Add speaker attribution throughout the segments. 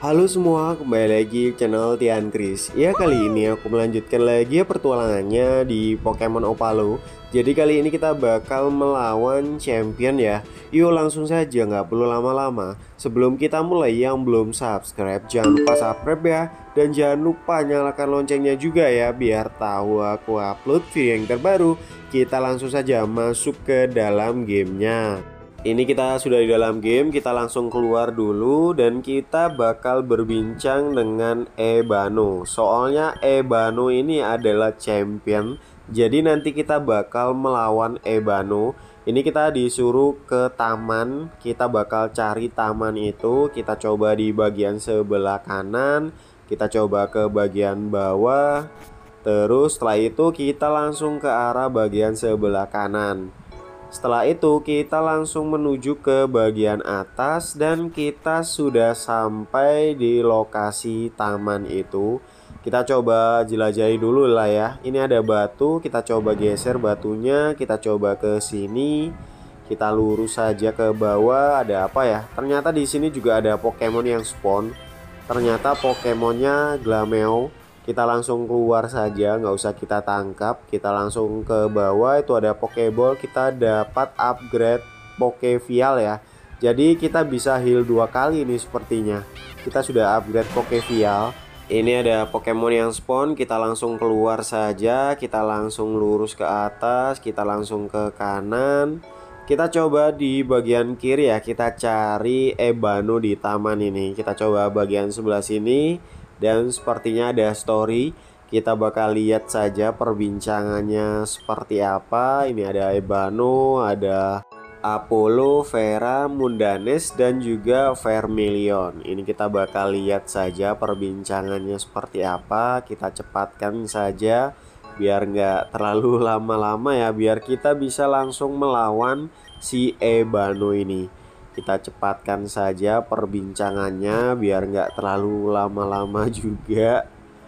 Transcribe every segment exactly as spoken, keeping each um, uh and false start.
Speaker 1: Halo semua, kembali lagi ke channel Tian Kris. Ya, kali ini aku melanjutkan lagi ya pertualangannya di Pokemon Opalo. Jadi kali ini kita bakal melawan champion ya. Yuk langsung saja, nggak perlu lama-lama. Sebelum kita mulai, yang belum subscribe jangan lupa subscribe ya. Dan jangan lupa nyalakan loncengnya juga ya, biar tahu aku upload video yang terbaru. Kita langsung saja masuk ke dalam gamenya. Ini kita sudah di dalam game, kita langsung keluar dulu dan kita bakal berbincang dengan Ebano. Soalnya Ebano ini adalah champion, jadi nanti kita bakal melawan Ebano. Ini kita disuruh ke taman, kita bakal cari taman itu. Kita coba di bagian sebelah kanan, kita coba ke bagian bawah. Terus setelah itu kita langsung ke arah bagian sebelah kanan. Setelah itu kita langsung menuju ke bagian atas dan kita sudah sampai di lokasi taman itu. Kita coba jelajahi dulu lah ya. Ini ada batu, kita coba geser batunya, kita coba ke sini. Kita lurus saja ke bawah. Ada apa ya? Ternyata di sini juga ada Pokemon yang spawn. Ternyata Pokemonnya Glameow. Kita langsung keluar saja, nggak usah kita tangkap. Kita langsung ke bawah, itu ada Pokeball. Kita dapat upgrade Pokevial ya. Jadi kita bisa heal dua kali ini sepertinya. Kita sudah upgrade Pokevial. Ini ada Pokemon yang spawn. Kita langsung keluar saja. Kita langsung lurus ke atas. Kita langsung ke kanan. Kita coba di bagian kiri ya. Kita cari Ebano di taman ini. Kita coba bagian sebelah sini. Dan sepertinya ada story. Kita bakal lihat saja perbincangannya seperti apa. Ini ada Ebano, ada Apollo, Vera, Mundanes, dan juga Vermilion. Ini kita bakal lihat saja perbincangannya seperti apa. Kita cepatkan saja biar nggak terlalu lama-lama ya, biar kita bisa langsung melawan si Ebano ini. Kita cepatkan saja perbincangannya biar nggak terlalu lama-lama juga.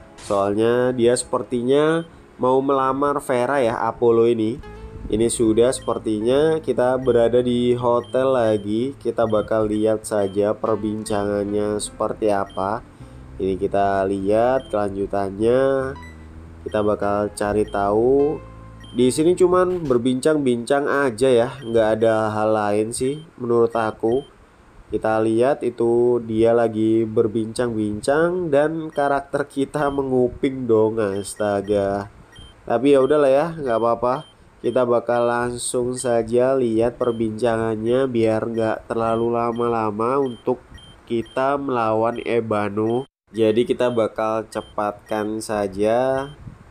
Speaker 1: Soalnya dia sepertinya mau melamar Vera ya, Apollo ini. Ini sudah sepertinya kita berada di hotel lagi. Kita bakal lihat saja perbincangannya seperti apa. Ini kita lihat kelanjutannya. Kita bakal cari tahu. Di sini cuman berbincang-bincang aja ya, nggak ada hal lain sih menurut aku. Kita lihat itu dia lagi berbincang-bincang dan karakter kita menguping dong, astaga. Tapi ya udahlah ya, nggak apa-apa. Kita bakal langsung saja lihat perbincangannya biar nggak terlalu lama-lama untuk kita melawan Ebano. Jadi kita bakal cepatkan saja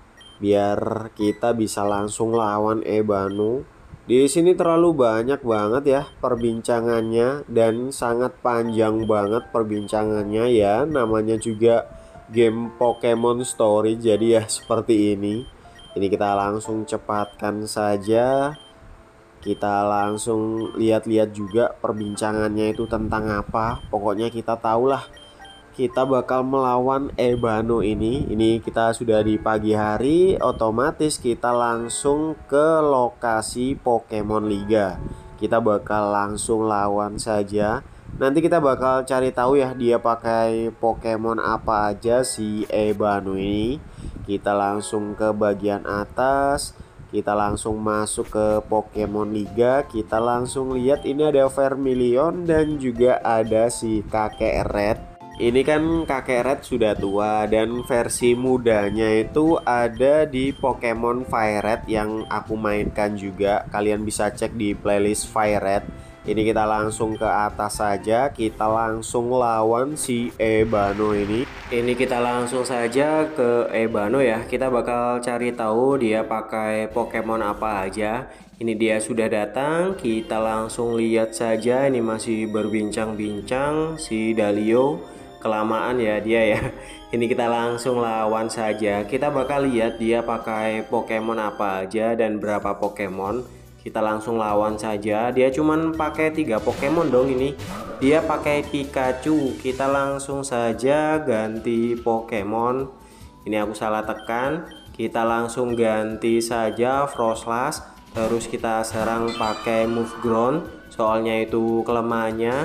Speaker 1: biar kita bisa langsung lawan Ebano. Di sini terlalu banyak banget ya perbincangannya dan sangat panjang banget perbincangannya ya. Namanya juga game Pokemon Story, jadi ya seperti ini. Ini kita langsung cepatkan saja. Kita langsung lihat-lihat juga perbincangannya itu tentang apa. Pokoknya kita tahulah kita bakal melawan Ebano ini. Ini kita sudah di pagi hari, otomatis kita langsung ke lokasi Pokemon Liga. Kita bakal langsung lawan saja. Nanti kita bakal cari tahu ya dia pakai Pokemon apa aja si Ebano ini. Kita langsung ke bagian atas. Kita langsung masuk ke Pokemon Liga. Kita langsung lihat ini ada Vermilion dan juga ada si kakek Red. Ini kan kakek Red sudah tua dan versi mudanya itu ada di Pokemon Fire Red yang aku mainkan juga. Kalian bisa cek di playlist Fire Red. Ini kita langsung ke atas saja. Kita langsung lawan si Ebano ini. Ini kita langsung saja ke Ebano ya. Kita bakal cari tahu dia pakai Pokemon apa aja. Ini dia sudah datang. Kita langsung lihat saja. Ini masih berbincang-bincang si Dalio. Kelamaan ya dia ya. Ini kita langsung lawan saja. Kita bakal lihat dia pakai Pokemon apa aja dan berapa Pokemon. Kita langsung lawan saja. Dia cuman pakai tiga Pokemon dong ini. Dia pakai Pikachu. Kita langsung saja ganti Pokemon. Ini aku salah tekan. Kita langsung ganti saja Froslass. Terus kita serang pakai Move Ground. Soalnya itu kelemahannya.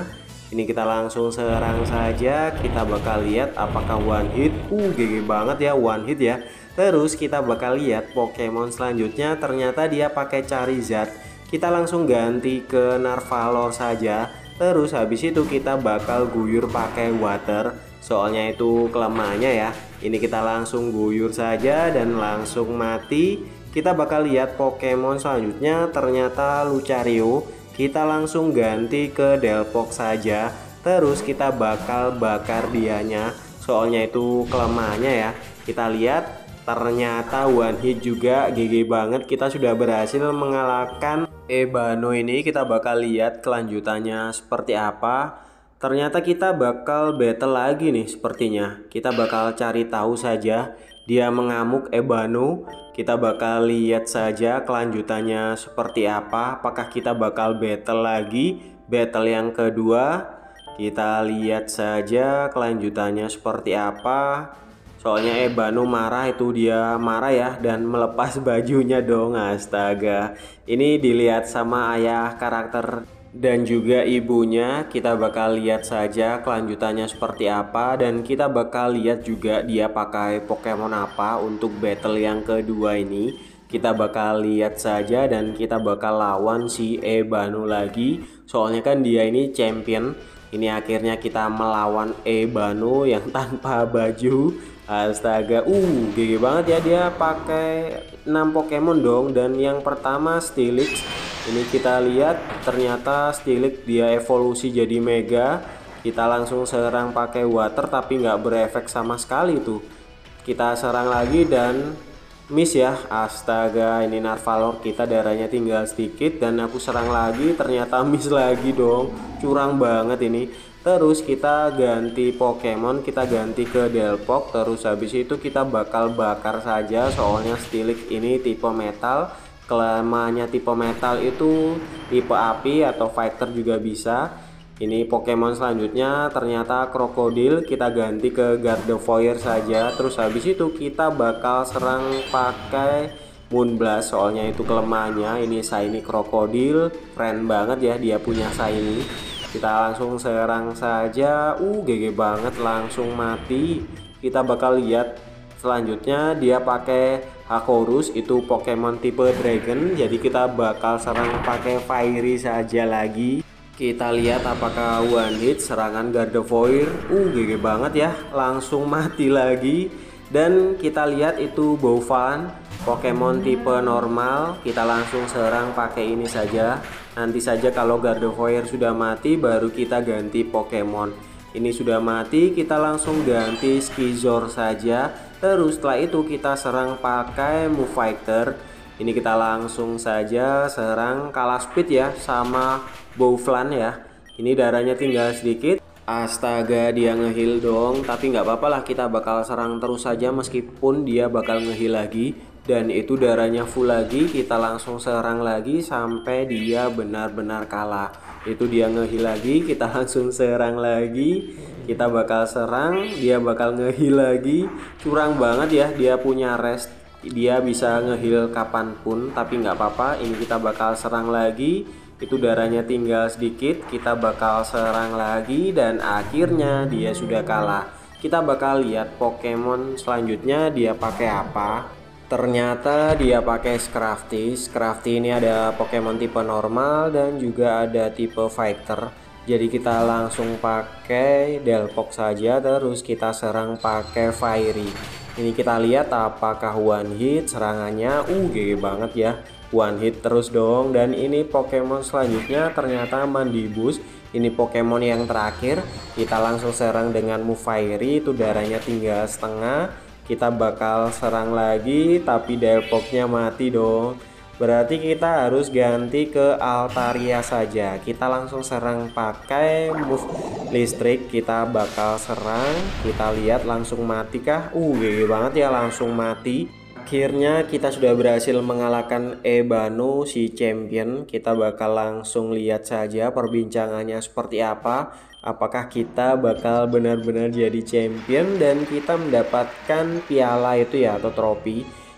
Speaker 1: Ini kita langsung serang saja. Kita bakal lihat apakah one hit. Uh, G G banget ya, one hit ya. Terus kita bakal lihat Pokemon selanjutnya, ternyata dia pakai Charizard. Kita langsung ganti ke Narvalor saja. Terus habis itu kita bakal guyur pakai water. Soalnya itu kelemahannya ya. Ini kita langsung guyur saja dan langsung mati. Kita bakal lihat Pokemon selanjutnya, ternyata Lucario. Kita langsung ganti ke Delphox saja. Terus kita bakal bakar dianya. Soalnya itu kelemahannya ya. Kita lihat ternyata one hit juga, G G banget. Kita sudah berhasil mengalahkan Ebano ini. Kita bakal lihat kelanjutannya seperti apa. Ternyata kita bakal battle lagi nih sepertinya. Kita bakal cari tahu saja. Dia mengamuk Ebano. Kita bakal lihat saja kelanjutannya seperti apa. Apakah kita bakal battle lagi, battle yang kedua. Kita lihat saja kelanjutannya seperti apa. Soalnya Ebano marah, itu dia marah ya, dan melepas bajunya dong. Astaga, ini dilihat sama ayah karakter dan juga ibunya. Kita bakal lihat saja kelanjutannya seperti apa, dan kita bakal lihat juga dia pakai Pokemon apa untuk battle yang kedua ini. Kita bakal lihat saja dan kita bakal lawan si Ebano lagi. Soalnya kan dia ini champion. Ini akhirnya kita melawan Ebano yang tanpa baju. Astaga, uh, G G banget ya, dia pakai enam Pokemon dong. Dan yang pertama Steelix. Ini kita lihat ternyata Steelix dia evolusi jadi Mega. Kita langsung serang pakai water tapi nggak berefek sama sekali tuh. Kita serang lagi dan miss ya. Astaga, ini Narvalor kita darahnya tinggal sedikit dan aku serang lagi ternyata miss lagi dong. Curang banget ini. Terus kita ganti Pokemon, kita ganti ke Delphox. Terus habis itu kita bakal bakar saja, soalnya Steelix ini tipe metal. Kelemahannya tipe metal itu tipe api atau fighter juga bisa. Ini Pokemon selanjutnya ternyata Krokodil. Kita ganti ke Gardevoir saja. Terus habis itu kita bakal serang pakai Moonblast, soalnya itu kelemahannya. Ini shiny Krokodil, keren banget ya dia punya shiny. Kita langsung serang saja. Uh, G G banget, langsung mati. Kita bakal lihat selanjutnya dia pakai Hakorus, itu Pokemon tipe Dragon. Jadi kita bakal serang pakai Fairy saja lagi. Kita lihat apakah one hit serangan Gardevoir. Uh, G G banget ya, langsung mati lagi. Dan kita lihat itu Bouffalant, Pokemon tipe normal. Kita langsung serang pakai ini saja. Nanti saja kalau Gardevoir sudah mati baru kita ganti Pokemon. Ini sudah mati, kita langsung ganti Skizor saja. Terus setelah itu kita serang pakai Move Fighter. Ini kita langsung saja serang kalah speed ya sama Bouffalant ya. Ini darahnya tinggal sedikit. Astaga, dia ngeheal dong. Tapi nggak apa-apa lah, kita bakal serang terus saja meskipun dia bakal ngeheal lagi. Dan itu darahnya full lagi. Kita langsung serang lagi sampai dia benar-benar kalah. Itu dia ngeheal lagi, kita langsung serang lagi. Kita bakal serang, dia bakal ngeheal lagi. Curang banget ya, dia punya rest. Dia bisa ngeheal kapanpun, tapi nggak apa-apa. Ini kita bakal serang lagi. Itu darahnya tinggal sedikit. Kita bakal serang lagi dan akhirnya dia sudah kalah. Kita bakal lihat Pokemon selanjutnya dia pakai apa. Ternyata dia pakai Scrafty. Scrafty ini ada Pokemon tipe normal dan juga ada tipe fighter. Jadi kita langsung pakai Delphox saja, terus kita serang pakai Fairy. Ini kita lihat apakah one hit serangannya. Uh, G G banget ya, one hit terus dong. Dan ini Pokemon selanjutnya ternyata Mandibuzz. Ini Pokemon yang terakhir. Kita langsung serang dengan Move Fairy. Itu darahnya tinggal setengah. Kita bakal serang lagi tapi Delphox-nya mati dong. Berarti kita harus ganti ke Altaria saja. Kita langsung serang pakai move listrik. Kita bakal serang. Kita lihat langsung mati kah? Uh, G G banget ya, langsung mati. Akhirnya kita sudah berhasil mengalahkan Ebano si champion. Kita bakal langsung lihat saja perbincangannya seperti apa. Apakah kita bakal benar-benar jadi champion dan kita mendapatkan piala itu ya, atau trofi.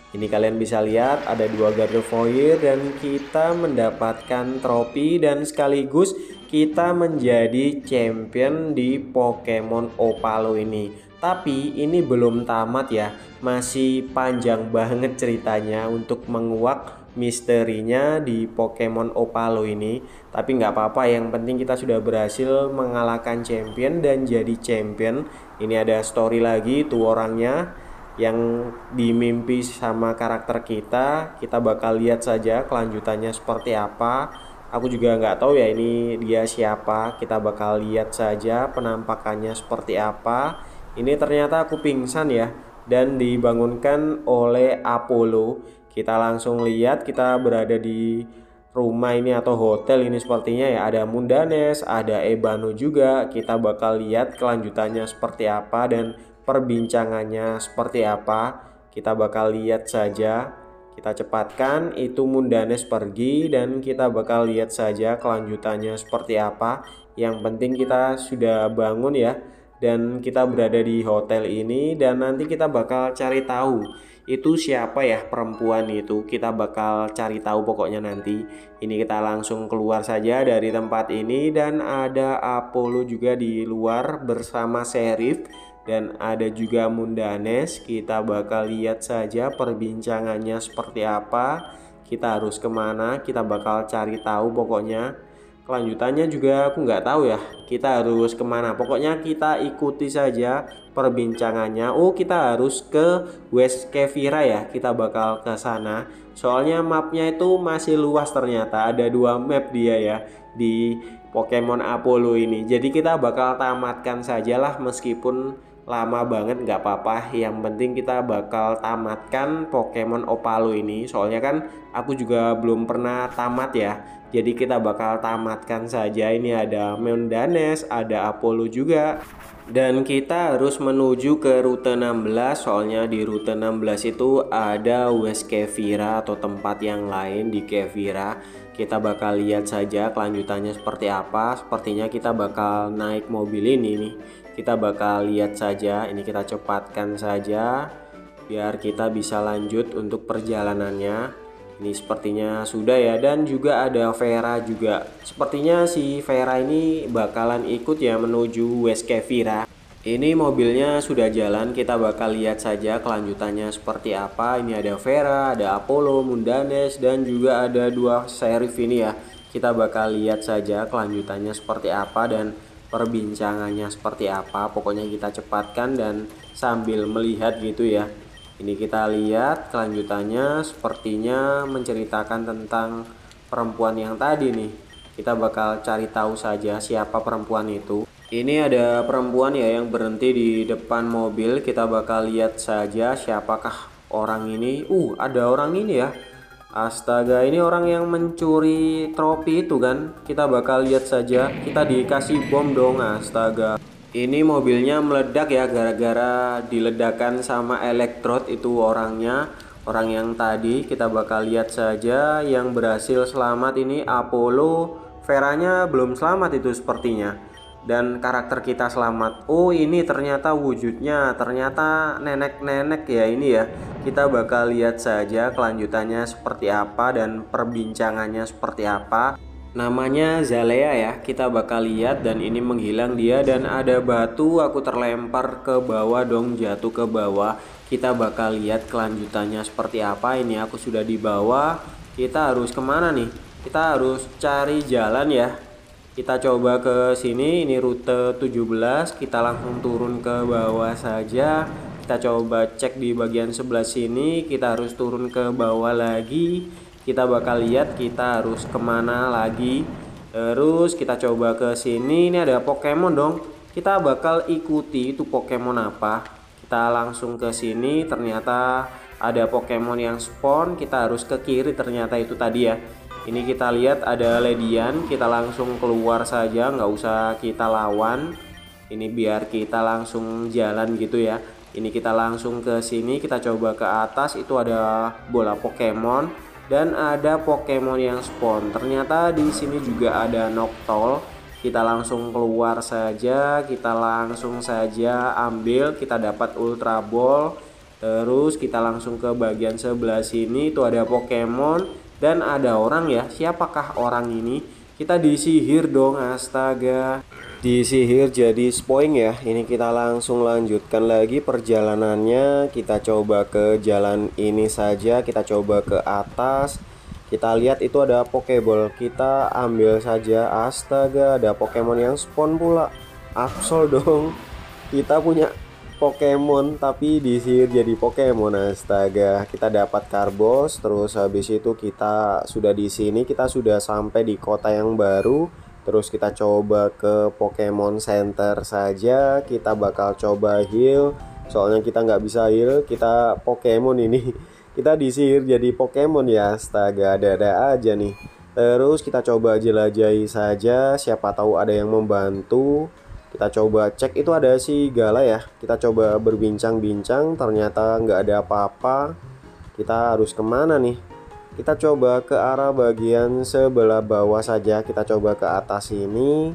Speaker 1: Ini kalian bisa lihat ada dua Gardevoir dan kita mendapatkan trofi dan sekaligus kita menjadi champion di Pokemon Opalo ini. Tapi ini belum tamat ya, masih panjang banget ceritanya untuk menguak misterinya di Pokemon Opalo ini. Tapi nggak apa-apa, yang penting kita sudah berhasil mengalahkan champion dan jadi champion. Ini ada story lagi tuh orangnya yang dimimpi sama karakter kita. Kita bakal lihat saja kelanjutannya seperti apa. Aku juga nggak tahu ya ini dia siapa. Kita bakal lihat saja penampakannya seperti apa. Ini ternyata aku pingsan ya dan dibangunkan oleh Apollo. Kita langsung lihat kita berada di rumah ini atau hotel ini sepertinya ya. Ada Mundanes, ada Ebano juga. Kita bakal lihat kelanjutannya seperti apa dan perbincangannya seperti apa. Kita bakal lihat saja. Kita cepatkan itu Mundanes pergi dan kita bakal lihat saja kelanjutannya seperti apa. Yang penting kita sudah bangun ya dan kita berada di hotel ini dan nanti kita bakal cari tahu itu siapa ya perempuan itu. Kita bakal cari tahu pokoknya nanti. Ini kita langsung keluar saja dari tempat ini dan ada Apollo juga di luar bersama Sheriff. Dan ada juga Mundanes. Kita bakal lihat saja perbincangannya seperti apa. Kita harus kemana, kita bakal cari tahu pokoknya. Kelanjutannya juga aku nggak tahu ya, kita harus kemana. Pokoknya kita ikuti saja perbincangannya. Oh, kita harus ke West Kevira ya, kita bakal ke sana. Soalnya mapnya itu masih luas ternyata, ada dua map dia ya di Pokemon Apollo ini. Jadi kita bakal tamatkan sajalah meskipun lama banget nggak apa-apa, yang penting kita bakal tamatkan Pokemon Opalo ini. Soalnya kan aku juga belum pernah tamat ya, jadi kita bakal tamatkan saja. Ini ada Mundanes, ada Apollo juga. Dan kita harus menuju ke rute enam belas. Soalnya di rute enam belas itu ada West Kevira atau tempat yang lain di Kevira. Kita bakal lihat saja kelanjutannya seperti apa. Sepertinya kita bakal naik mobil ini nih. Kita bakal lihat saja. Ini kita cepatkan saja biar kita bisa lanjut untuk perjalanannya. Ini sepertinya sudah ya. Dan juga ada Vera juga. Sepertinya si Vera ini bakalan ikut ya menuju West Kevira. Ini mobilnya sudah jalan. Kita bakal lihat saja kelanjutannya seperti apa. Ini ada Vera, ada Apollo, Mundanes, dan juga ada dua Sheriff ini ya. Kita bakal lihat saja kelanjutannya seperti apa dan perbincangannya seperti apa. Pokoknya kita cepatkan dan sambil melihat gitu ya. Ini kita lihat kelanjutannya sepertinya menceritakan tentang perempuan yang tadi nih. Kita bakal cari tahu saja siapa perempuan itu. Ini ada perempuan ya yang berhenti di depan mobil. Kita bakal lihat saja siapakah orang ini. Uh, ada orang ini ya. Astaga, ini orang yang mencuri trofi itu kan. Kita bakal lihat saja. Kita dikasih bom dong, astaga. Ini mobilnya meledak ya gara-gara diledakkan sama elektrod itu orangnya. Orang yang tadi kita bakal lihat saja. Yang berhasil selamat ini Apollo. Veranya belum selamat itu sepertinya. Dan karakter kita selamat. Oh, ini ternyata wujudnya ternyata nenek-nenek ya ini ya. Kita bakal lihat saja kelanjutannya seperti apa dan perbincangannya seperti apa. Namanya Zalea ya. Kita bakal lihat dan ini menghilang dia dan ada batu. Aku terlempar ke bawah dong, jatuh ke bawah. Kita bakal lihat kelanjutannya seperti apa. Ini aku sudah di bawah. Kita harus kemana nih? Kita harus cari jalan ya. Kita coba ke sini, ini rute tujuh belas. Kita langsung turun ke bawah saja. Kita coba cek di bagian sebelah sini. Kita harus turun ke bawah lagi. Kita bakal lihat kita harus kemana lagi. Terus kita coba ke sini. Ini ada Pokemon dong. Kita bakal ikuti itu Pokemon apa. Kita langsung ke sini. Ternyata ada Pokemon yang spawn. Kita harus ke kiri ternyata itu tadi ya. Ini kita lihat ada Ledian, kita langsung keluar saja, nggak usah kita lawan. Ini biar kita langsung jalan gitu ya. Ini kita langsung ke sini, kita coba ke atas, itu ada bola Pokemon dan ada Pokemon yang spawn. Ternyata di sini juga ada Noctowl. Kita langsung keluar saja, kita langsung saja ambil, kita dapat Ultra Ball. Terus kita langsung ke bagian sebelah sini, itu ada Pokemon dan ada orang ya. Siapakah orang ini? Kita disihir dong, astaga. Disihir jadi spoing ya. Ini kita langsung lanjutkan lagi perjalanannya. Kita coba ke jalan ini saja. Kita coba ke atas. Kita lihat itu ada Pokeball. Kita ambil saja. Astaga, ada Pokemon yang spawn pula. Absol dong. Kita punya Pokemon tapi disihir jadi Pokemon, astaga. Kita dapat Karbos, terus habis itu kita sudah di sini, kita sudah sampai di kota yang baru. Terus kita coba ke Pokemon Center saja. Kita bakal coba heal, soalnya kita nggak bisa heal, kita Pokemon ini. Kita disihir jadi Pokemon ya, astaga, ada-ada aja nih. Terus kita coba jelajahi saja, siapa tahu ada yang membantu. Kita coba cek, itu ada si Gala ya. Kita coba berbincang-bincang, ternyata nggak ada apa-apa. Kita harus kemana nih? Kita coba ke arah bagian sebelah bawah saja. Kita coba ke atas ini.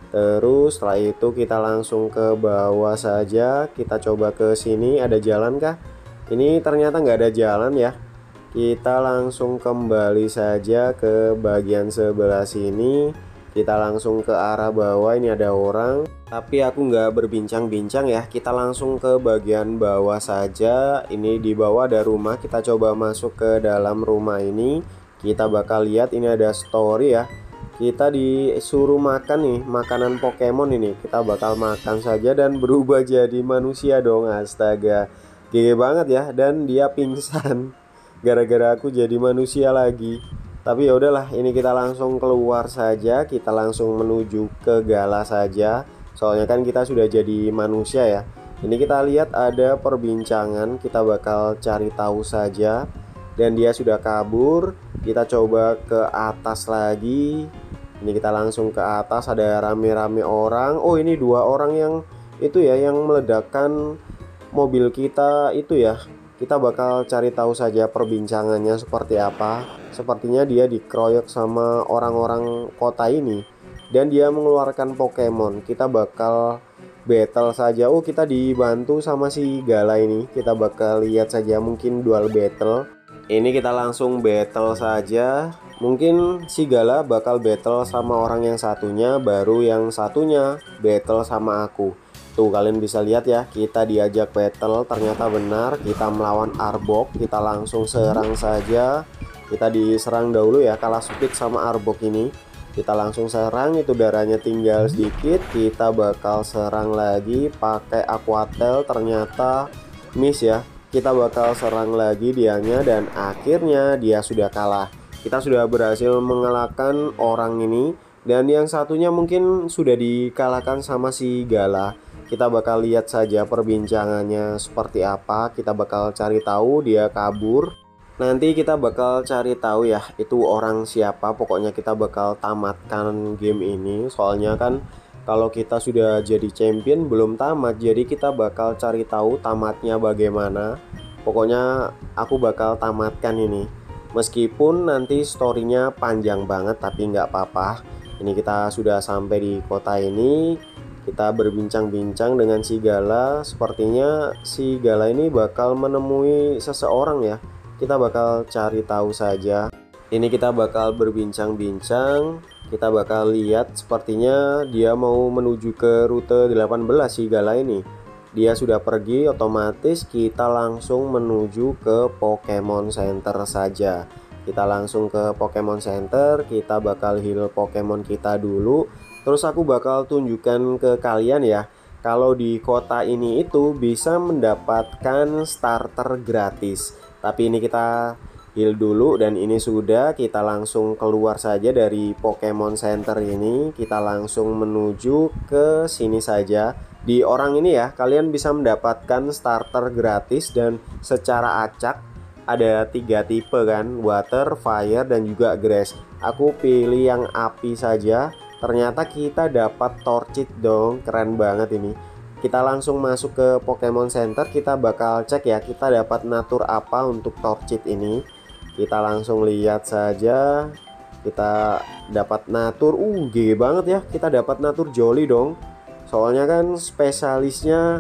Speaker 1: Terus setelah itu kita langsung ke bawah saja. Kita coba ke sini, ada jalan kah? Ini ternyata nggak ada jalan ya. Kita langsung kembali saja ke bagian sebelah sini. Kita langsung ke arah bawah, ini ada orang. Tapi aku nggak berbincang-bincang ya. Kita langsung ke bagian bawah saja. Ini di bawah ada rumah. Kita coba masuk ke dalam rumah ini. Kita bakal lihat ini ada story ya. Kita disuruh makan nih, makanan Pokemon ini. Kita bakal makan saja dan berubah jadi manusia dong, astaga. Gede banget ya, dan dia pingsan gara-gara aku jadi manusia lagi. Tapi ya udahlah, ini kita langsung keluar saja. Kita langsung menuju ke Gala saja. Soalnya kan kita sudah jadi manusia ya. Ini kita lihat ada perbincangan, kita bakal cari tahu saja. Dan dia sudah kabur. Kita coba ke atas lagi. Ini kita langsung ke atas, ada rame-rame orang. Oh, ini dua orang yang itu ya, yang meledakkan mobil kita itu ya. Kita bakal cari tahu saja perbincangannya seperti apa. Sepertinya dia dikeroyok sama orang-orang kota ini dan dia mengeluarkan Pokemon. Kita bakal battle saja. Oh, kita dibantu sama si Gala ini. Kita bakal lihat saja, mungkin dual battle. Ini kita langsung battle saja. Mungkin si Gala bakal battle sama orang yang satunya, baru yang satunya battle sama aku. Tuh, kalian bisa lihat ya, kita diajak battle, ternyata benar. Kita melawan Arbok. Kita langsung serang saja. Kita diserang dahulu ya, kalah speed sama Arbok ini. Kita langsung serang, itu darahnya tinggal sedikit. Kita bakal serang lagi pakai Aquatel, ternyata miss ya. Kita bakal serang lagi dianya dan akhirnya dia sudah kalah. Kita sudah berhasil mengalahkan orang ini dan yang satunya mungkin sudah dikalahkan sama si Gala. Kita bakal lihat saja perbincangannya seperti apa. Kita bakal cari tahu, dia kabur. Nanti kita bakal cari tahu ya itu orang siapa. Pokoknya kita bakal tamatkan game ini. Soalnya kan kalau kita sudah jadi champion belum tamat, jadi kita bakal cari tahu tamatnya bagaimana. Pokoknya aku bakal tamatkan ini. Meskipun nanti storynya panjang banget, tapi nggak apa-apa. Ini kita sudah sampai di kota ini. Kita berbincang-bincang dengan si Gala. Sepertinya si Gala ini bakal menemui seseorang ya. Kita bakal cari tahu saja. Ini kita bakal berbincang-bincang. Kita bakal lihat, sepertinya dia mau menuju ke rute delapan belas si Gala ini. Dia sudah pergi, otomatis kita langsung menuju ke Pokemon Center saja. Kita langsung ke Pokemon Center. Kita bakal heal Pokemon kita dulu. Terus aku bakal tunjukkan ke kalian ya, kalau di kota ini itu bisa mendapatkan starter gratis. Tapi ini kita heal dulu dan ini sudah. Kita langsung keluar saja dari Pokemon Center ini. Kita langsung menuju ke sini saja. Di orang ini ya, kalian bisa mendapatkan starter gratis dan secara acak. Ada tiga tipe kan, water, fire, dan juga grass. Aku pilih yang api saja. Ternyata kita dapat Torchic dong, keren banget ini. Kita langsung masuk ke Pokemon Center. Kita bakal cek ya, kita dapat natur apa untuk Torchic ini. Kita langsung lihat saja. Kita dapat natur, uh gede banget ya. Kita dapat natur Jolly dong. Soalnya kan spesialisnya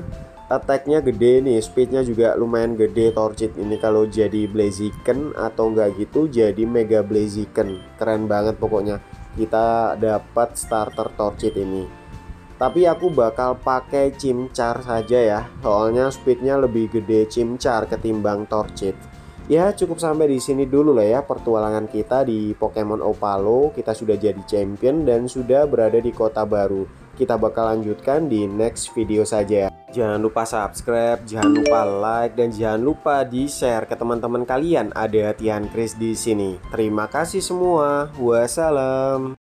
Speaker 1: Attack-nya gede nih, speednya juga lumayan gede Torchic ini kalau jadi Blaziken, atau enggak gitu jadi Mega Blaziken. Keren banget pokoknya. Kita dapat starter Torchic ini. Tapi aku bakal pakai Chimchar saja ya, soalnya speednya lebih gede Chimchar ketimbang Torchic. Ya cukup sampai di sini dulu lah ya pertualangan kita di Pokemon Opalo. Kita sudah jadi champion dan sudah berada di kota baru. Kita bakal lanjutkan di next video saja. Jangan lupa subscribe, jangan lupa like, dan jangan lupa di share ke teman-teman kalian. Ada Tian Kris di sini. Terima kasih semua. Wassalam.